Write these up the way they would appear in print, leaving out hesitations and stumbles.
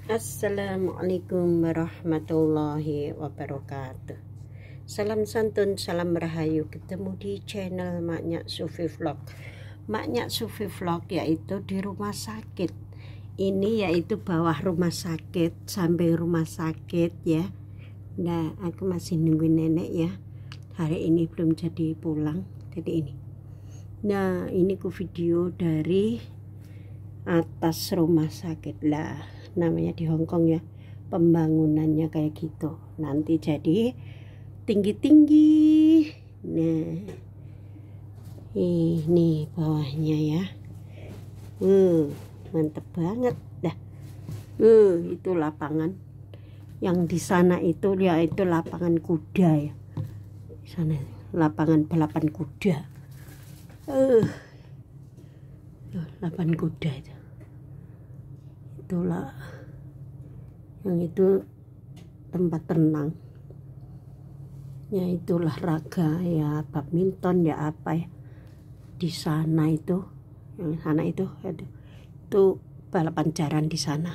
Assalamualaikum warahmatullahi wabarakatuh. Salam santun, salam rahayu. Ketemu di channel Maknya Sufi Vlog. Maknya Sufi Vlog yaitu di rumah sakit. Ini yaitu bawah rumah sakit, samping rumah sakit ya. Nah, aku masih nungguin nenek ya. Hari ini belum jadi pulang. Jadi ini. Nah, ini ku video dari atas rumah sakit lah, namanya di Hong Kong ya, pembangunannya kayak gitu, nanti jadi tinggi-tinggi. Nah, ini bawahnya ya, mantep banget dah. Itu lapangan yang di sana itu ya, itu lapangan kuda ya, di sana lapangan balapan kuda. Lapangan kuda itulah, yang itu tempat tenang ya, itulah raga ya, badminton ya, apa ya di sana itu, yang sana itu balapan jaran di sana.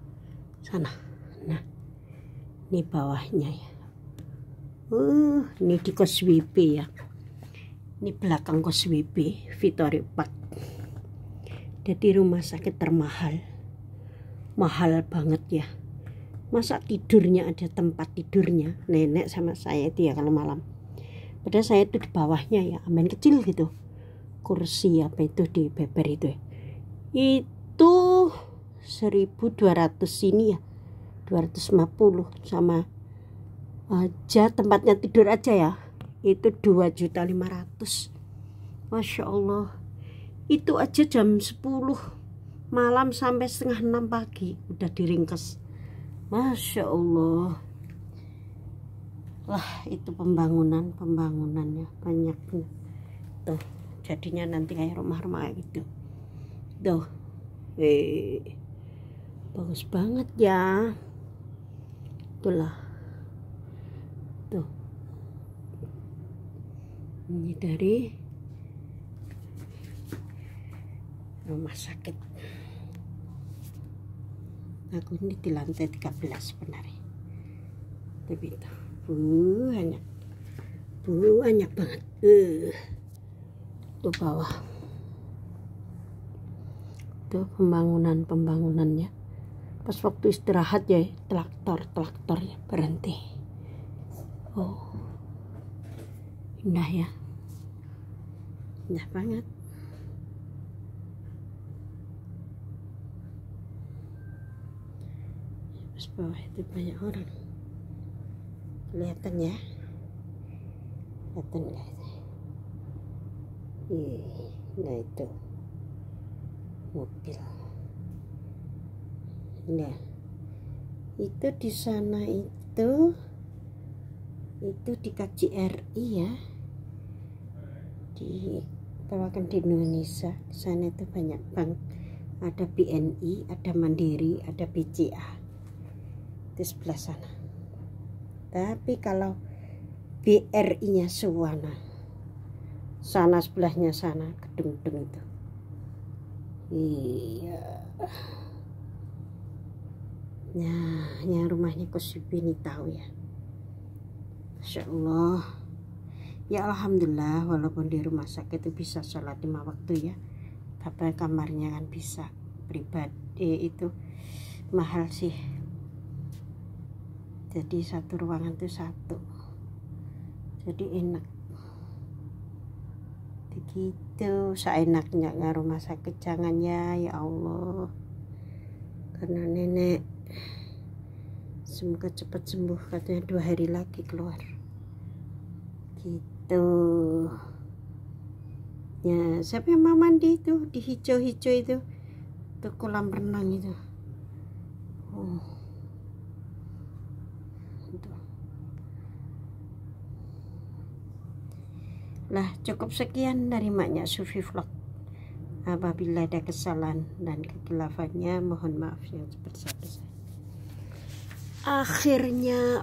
Nah, ini bawahnya ya. Ini di Causeway Bay ya, ini belakang Causeway Bay, Victoria Park. Jadi rumah sakit termahal, mahal banget ya. Masa tidurnya ada tempat tidurnya nenek sama saya itu ya kalau malam. Padahal saya itu di bawahnya ya, main kecil gitu, kursi apa itu di beber itu ya. Itu 1.200 ini ya, 250 sama aja tempatnya tidur aja ya, itu 2.500.000. Masya Allah. Itu aja jam 10 malam sampai setengah 6 pagi udah diringkes. Masya Allah lah, itu pembangunannya banyak tuh, jadinya nanti kayak rumah-rumah kayak gitu tuh. Bagus banget ya, itulah tuh. Ini dari rumah sakit. Aku ini di lantai 13 sebenarnya, tapi itu banyak banget. Tuh bawah tuh pembangunannya. Pas waktu istirahat ya, traktor ya berhenti. Indah ya, indah banget. Terus bawah itu banyak orang, kelihatan ya, kelihatan nggak? Nah itu mobil. Nah itu di sana itu di KJRI ya, di perwakilan di Indonesia. Di sana itu banyak bank, ada BNI, ada Mandiri, ada BCA di sebelah sana. Tapi kalau BRI-nya sana sebelahnya sana, gedung-gedung itu. Iya. Nah, yang rumahnya Causeway ini tahu ya. Masya Allah. Ya alhamdulillah, walaupun di rumah sakit itu bisa sholat 5 waktu ya, tapi kamarnya kan bisa pribadi, itu mahal sih. Jadi satu ruangan itu satu, jadi enak begitu, seenaknya nggak rumah sakit. Jangan ya Allah, karena nenek semoga cepat sembuh, katanya 2 hari lagi keluar gitu ya. Siapa yang mau mandi itu di hijau-hijau itu tuh, kolam renang itu. Lah, cukup sekian dari Maknya Sufi Vlog. Apabila ada kesalahan dan kekhilaafannya, mohon maaf yang sebesar-besarnya. Akhirnya,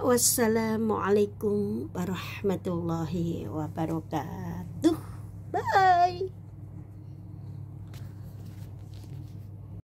wassalamualaikum warahmatullahi wabarakatuh. Bye.